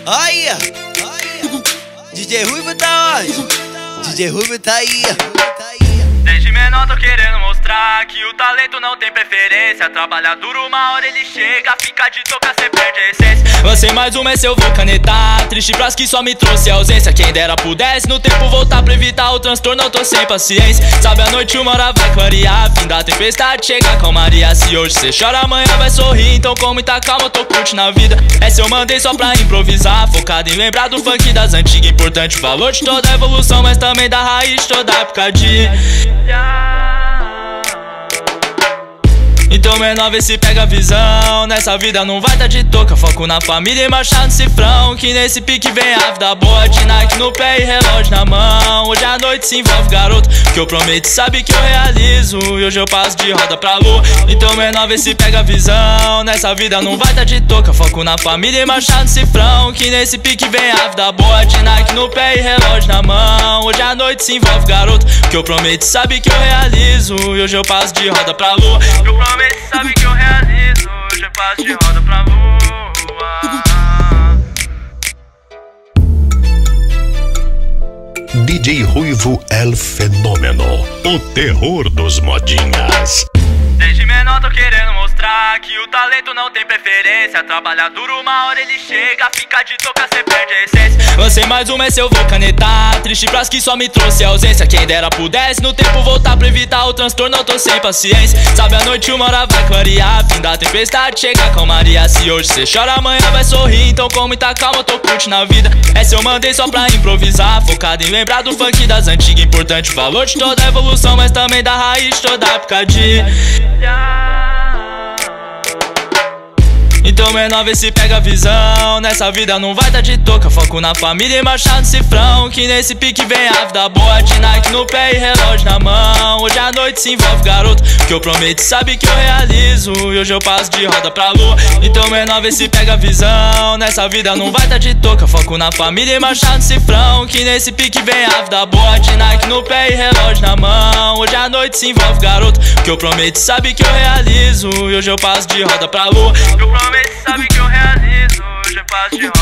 Aí, DJ Ruivo tá onde? DJ Ruivo tá aí. Desde menor tô querendo mostrar que o talento não tem preferência. Trabalhar duro, uma hora ele chega, fica de toca, cê perde a essência. Lancei mais uma, esse eu vou canetar. Triste pras que só me trouxe ausência. Quem dera pudesse no tempo voltar pra evitar o transtorno, eu tô sem paciência. Sabe a noite uma hora vai clarear, fim da tempestade chega calmaria. Se hoje cê chora, amanhã vai sorrir. Então com muita calma eu tô curtindo a vida. Essa eu mandei só pra improvisar, focado em lembrar do funk das antigas. Importante o valor de toda a evolução, mas também da raiz de toda a época de... Então menor, vê se pega a visão. Nessa vida não vai tá de toca, foco na família e marchar no cifrão. Que nesse pique vem a vida boa, de Nike no pé e relógio na mão. Hoje à noite se envolve garoto, que eu prometo sabe que eu realizo. E hoje eu passo de roda pra lua. Então menor, vê se pega a visão. Nessa vida não vai tá de toca, foco na família e marchar no cifrão. Que nesse pique vem a vida boa, de Nike no pé e relógio na mão. Hoje à noite se envolve garoto, que eu prometo sabe que eu realizo. E hoje eu passo de roda pra lua. Eu prometo sabe que eu realizo, hoje eu passo de roda pra lua. DJ Ruivo El Fenômeno, o terror dos modinhas. Desde menor tô querendo mostrar que o talento não tem preferência. Trabalhar duro, uma hora ele chega, fica de toca, cê perde a essência. Lancei mais uma, esse eu vou canetar. Triste pras que só me trouxe ausência. Quem dera pudesse no tempo voltar pra evitar o transtorno, eu tô sem paciência. Sabe a noite uma hora vai clarear, fim da tempestade chega calmaria. Se hoje cê chora, amanhã vai sorrir. Então com muita calma eu tô curtindo a vida. Essa eu mandei só pra improvisar, focado em lembrar do funk das antigas. Importante o valor de toda a evolução, mas também da raiz de toda a época de... Então menor, vê se pega a visão. Nessa vida não vai tá de toca, foco na família e marchar no cifrão. Que nesse pique vem a vida boa, de Nike no pé e relógio na mão. Hoje à noite se envolve garoto, que eu prometo sabe que eu realizo. E hoje eu passo de roda pra lua. Então menor, vê se pega a visão. Nessa vida não vai tá de toca, foco na família e marchar no cifrão. Que nesse pique vem a vida boa, de Nike no pé e relógio na mão. Hoje à noite se envolve garoto, que eu prometo sabe que eu realizo. E hoje eu passo de roda pra lua. Eu prometo sabe que eu realizo, hoje eu passo de